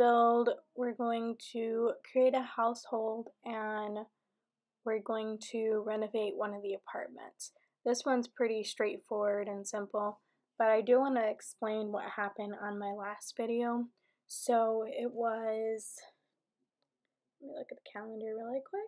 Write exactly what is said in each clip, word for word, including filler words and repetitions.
build, we're going to create a household and we're going to renovate one of the apartments. This one's pretty straightforward and simple, but I do want to explain what happened on my last video. So it was, let me look at the calendar really quick.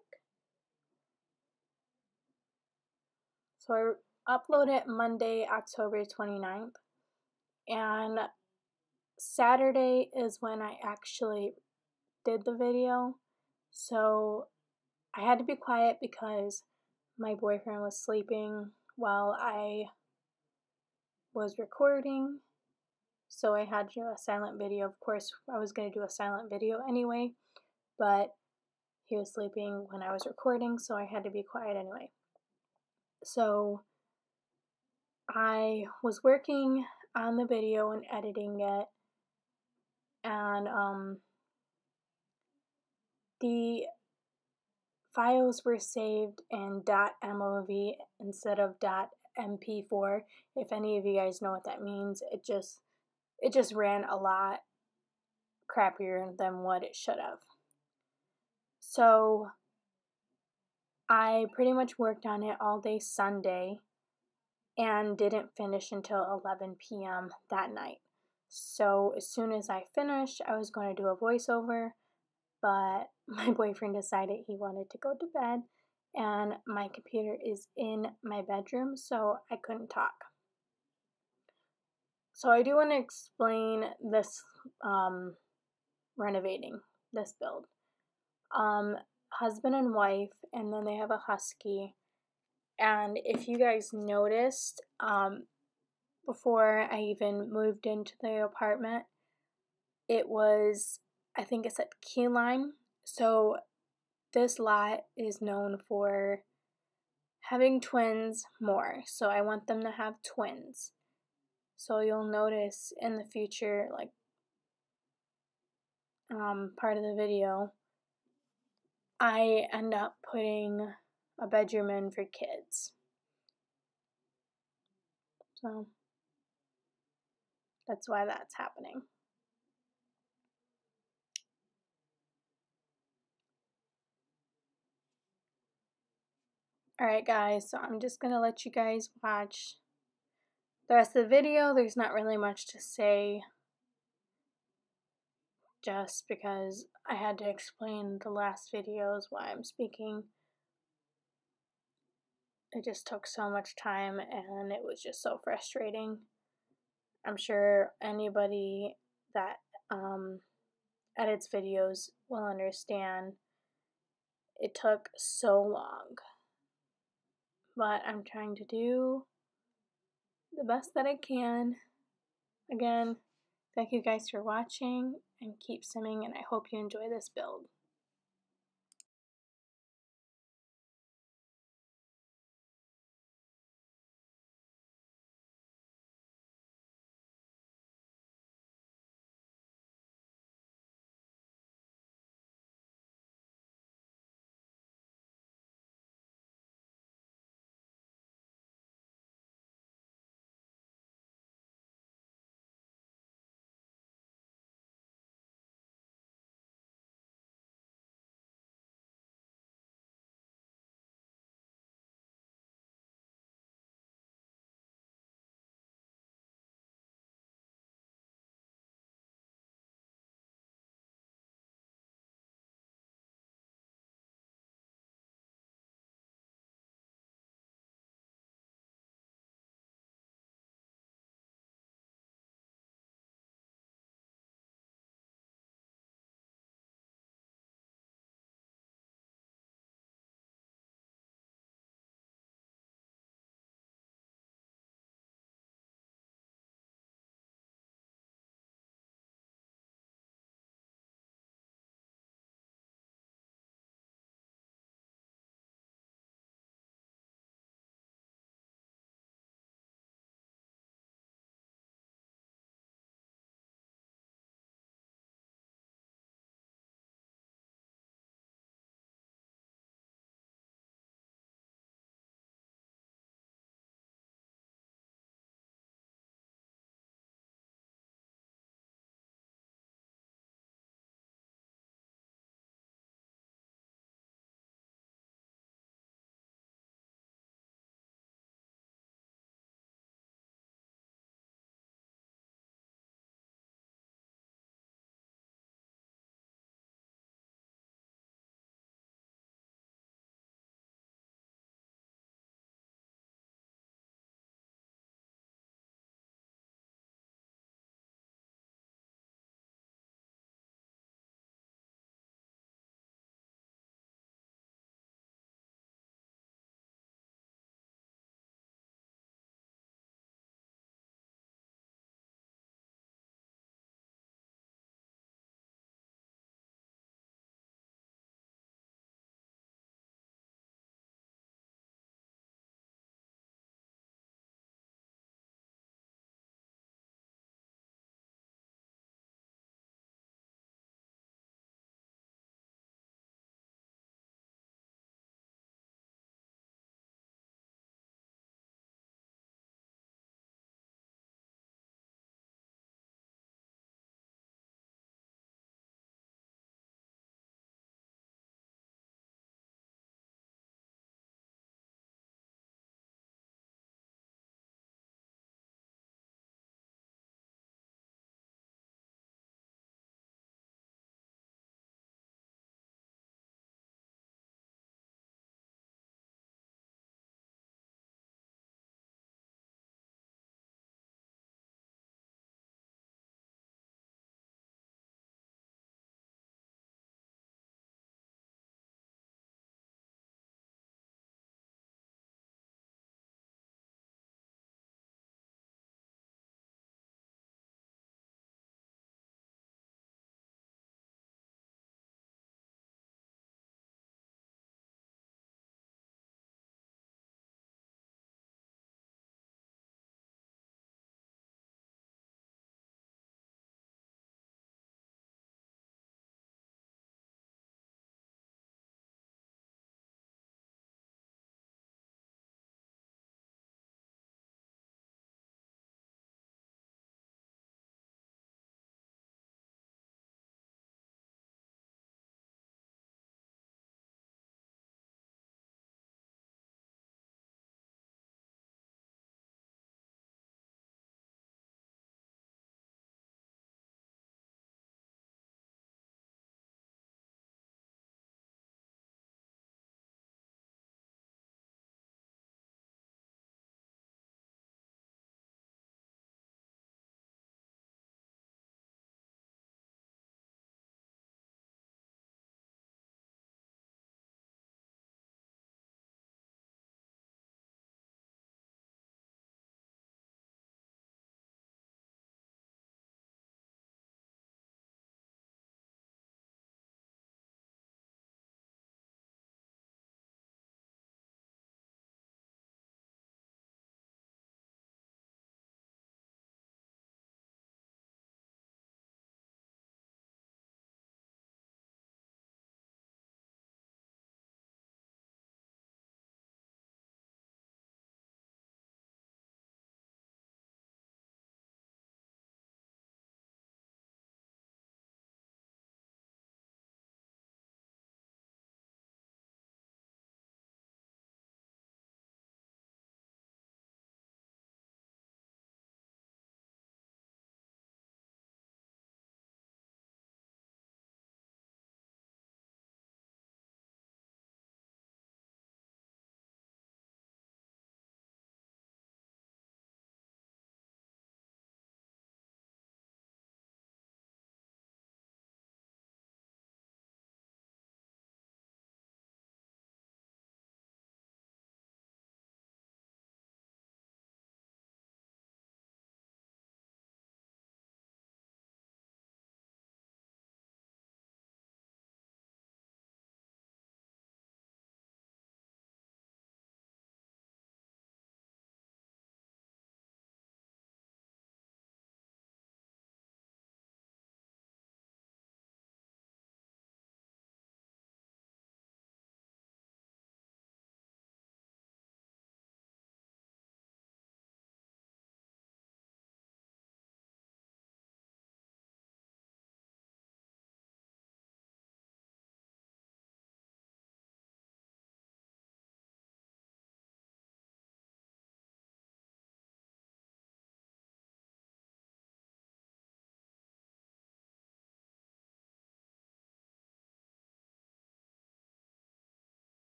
So I uploaded Monday, October twenty-ninth, and Saturday is when I actually did the video. So I had to be quiet because my boyfriend was sleeping while I was recording. So I had to do a silent video. Of course, I was going to do a silent video anyway, but he was sleeping when I was recording, so I had to be quiet anyway. So I was working on the video and editing it, and um, the files were saved in .mov instead of .m p four. If any of you guys know what that means, it just it just ran a lot crappier than what it should have. So I pretty much worked on it all day Sunday and didn't finish until eleven p m that night. So as soon as I finished, I was going to do a voiceover, but my boyfriend decided he wanted to go to bed, and my computer is in my bedroom, so I couldn't talk. So I do want to explain this um, renovating, this build. Um, husband and wife, and then they have a husky. And if you guys noticed, um, before I even moved into the apartment, it was, I think it said key lime. So this lot is known for having twins more. So I want them to have twins. So you'll notice in the future, like, um, part of the video, I end up putting a bedroom in for kids. So that's why that's happening. Alright guys, so I'm just going to let you guys watch the rest of the video. There's not really much to say, just because I had to explain the last videos why I'm speaking. It just took so much time and it was just so frustrating. I'm sure anybody that um, edits videos will understand. It took so long. But I'm trying to do the best that I can. Again, thank you guys for watching, and keep simming, and I hope you enjoy this build.